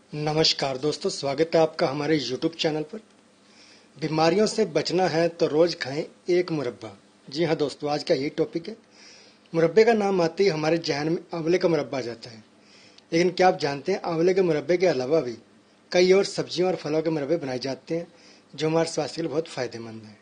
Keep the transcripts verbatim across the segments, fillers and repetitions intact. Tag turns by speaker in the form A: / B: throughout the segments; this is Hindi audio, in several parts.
A: नमस्कार दोस्तों, स्वागत है आपका हमारे यूट्यूब चैनल पर। बीमारियों से बचना है तो रोज खाएं एक मुरब्बा। जी हाँ दोस्तों, आज का यही टॉपिक है। मुरब्बे का नाम आते ही हमारे जहन में आंवले का मुरब्बा आ जाता है, लेकिन क्या आप जानते हैं आंवले के मुरब्बे के अलावा भी कई और सब्जियों और फलों के मुरब्बे बनाए जाते हैं जो हमारे स्वास्थ्य के लिए बहुत फायदेमंद हैं।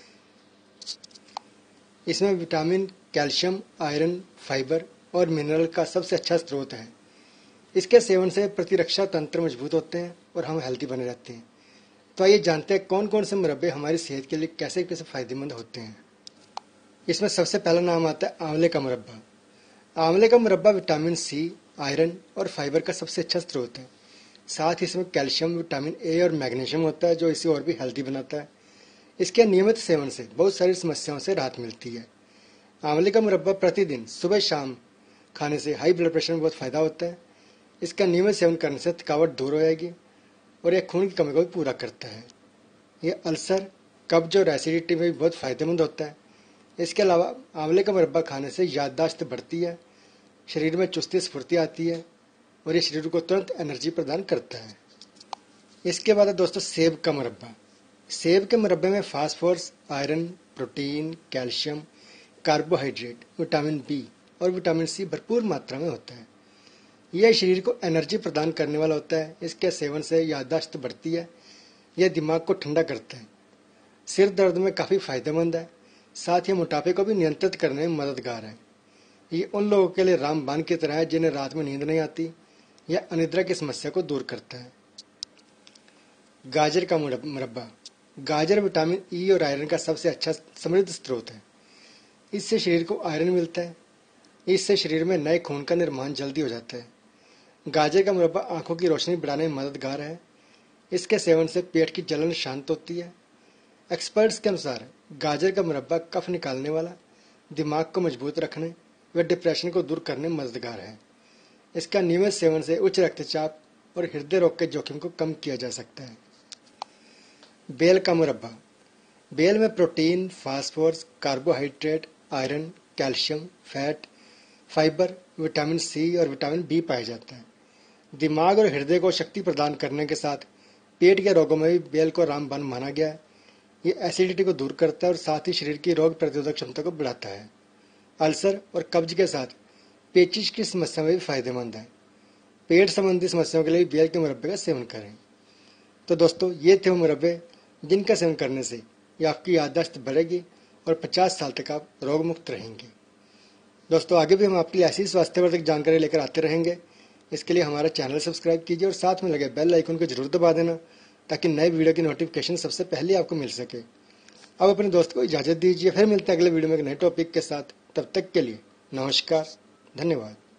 A: इसमें विटामिन, कैल्शियम, आयरन, फाइबर और मिनरल का सबसे अच्छा स्रोत है। इसके सेवन से प्रतिरक्षा तंत्र मजबूत होते हैं और हम हेल्दी बने रहते हैं। तो आइए जानते हैं कौन कौन से मुरब्बे हमारी सेहत के लिए कैसे कैसे फायदेमंद होते हैं। इसमें सबसे पहला नाम आता है आंवले का मुरब्बा। आंवले का मुरब्बा विटामिन सी, आयरन और फाइबर का सबसे अच्छा स्रोत है। साथ ही इसमें कैल्शियम, विटामिन ए और मैग्नीशियम होता है जो इसे और भी हेल्दी बनाता है। इसके नियमित सेवन से बहुत सारी समस्याओं से राहत मिलती है। आंवले का मुरब्बा प्रतिदिन सुबह शाम खाने से हाई ब्लड प्रेशर में बहुत फायदा होता है। इसका नियमित सेवन करने से थकावट दूर हो जाएगी और यह खून की कमी को भी पूरा करता है। यह अल्सर, कब्ज और एसिडिटी में भी बहुत फायदेमंद होता है। इसके अलावा आंवले का मुरब्बा खाने से याददाश्त बढ़ती है, शरीर में चुस्ती स्फूर्ति आती है और ये शरीर को तुरंत एनर्जी प्रदान करता है। इसके बाद है दोस्तों सेब का मुरब्बा। सेब के मुरब्बे में phosphorus, iron, protein, calcium, carbohydrate, vitamin B और विटामिन सी भरपूर मात्रा में होता है। यह शरीर को एनर्जी प्रदान करने वाला होता है। इसके सेवन से याददाश्त बढ़ती है, यह दिमाग को ठंडा करता है, सिर दर्द में काफ़ी फायदेमंद है। साथ ही मोटापे को भी नियंत्रित करने में मददगार है। ये उन लोगों के लिए रामबाण की तरह है जिन्हें रात में नींद नहीं आती या अनिद्रा की समस्या को दूर करता है। गाजर का मुरब्बा। गाजर विटामिन ई और आयरन का सबसे अच्छा समृद्ध स्रोत है। इससे शरीर को आयरन मिलता है। इससे शरीर में नए खून का निर्माण जल्दी हो जाता है। गाजर का मुरब्बा आंखों की रोशनी बढ़ाने में मददगार है। इसके सेवन से पेट की जलन शांत होती है। एक्सपर्ट्स के अनुसार गाजर का मुरब्बा कफ निकालने वाला, दिमाग को मजबूत रखने व डिप्रेशन को दूर करने में मददगार है। इसका नियमित सेवन से उच्च रक्तचाप और हृदय रोग के जोखिम को कम किया जा सकता है। बेल का मुरब्बा। बेल में protein, phosphorus, carbohydrate, iron, calcium, fat, fibre, vitamin C और विटामिन बी पाया जाता है। दिमाग और हृदय को शक्ति प्रदान करने के साथ पेट के रोगों में भी बेल को रामबाण माना गया है। ये एसिडिटी को दूर करता है और साथ ही शरीर की रोग प्रतिरोधक क्षमता को बढ़ाता है। अल्सर और कब्ज के साथ पेचिश की समस्या में भी फायदेमंद है। पेट संबंधी समस्याओं के लिए बेल के मुरब्बे का सेवन करें। तो दोस्तों, ये थे वो मुरब्बे जिनका सेवन करने से ये आपकी याददाश्त बढ़ेगी और पचास साल तक आप रोग मुक्त रहेंगे। दोस्तों, आगे भी हम आपके लिए ऐसी स्वास्थ्यवर्धक जानकारी लेकर आते रहेंगे। इसके लिए हमारा चैनल सब्सक्राइब कीजिए और साथ में लगे बेल आइकन को जरूर दबा देना ताकि नए वीडियो की नोटिफिकेशन सबसे पहले आपको मिल सके। अब अपने दोस्त को इजाज़त दीजिए, फिर मिलते हैं अगले वीडियो में एक नए टॉपिक के साथ। तब तक के लिए नमस्कार, धन्यवाद।